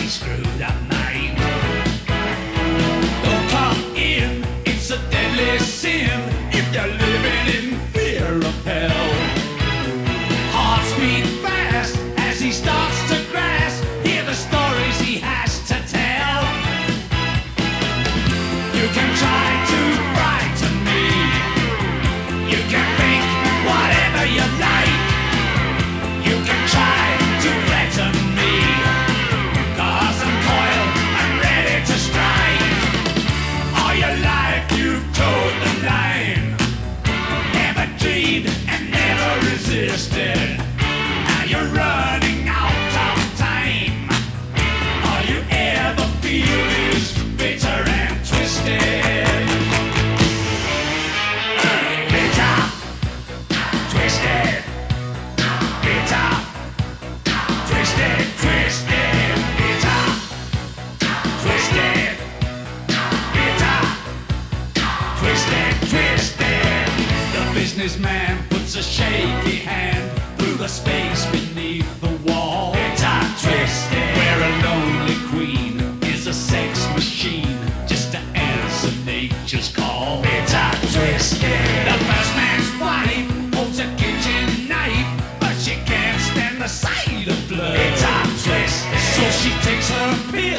screwed up mind. Don't come in, it's a deadly sin if you're living in fear of hell. Hearts beat fast as he starts to grasp. Hear the stories he has to tell. You can try to frighten me, you can think whatever you like, you can try to threaten me, 'cause I'm coiled and ready to strike. All your life you've toed the line, never dreamed and never resisted. Now you're running out of time. All you ever feel is bitter and twisted. Bitter, twisted, bitter, twisted, twisted, bitter, twisted, bitter, twisted, twisted. The businessman puts a shaky hand through the space beneath the wall. Bitter, twisted, where a lonely queen is a sex machine just to answer nature's call. Bitter, twisted. The first man's wife holds a kitchen knife, but she can't stand the sight of blood. Bitter, twisted. So she takes her pill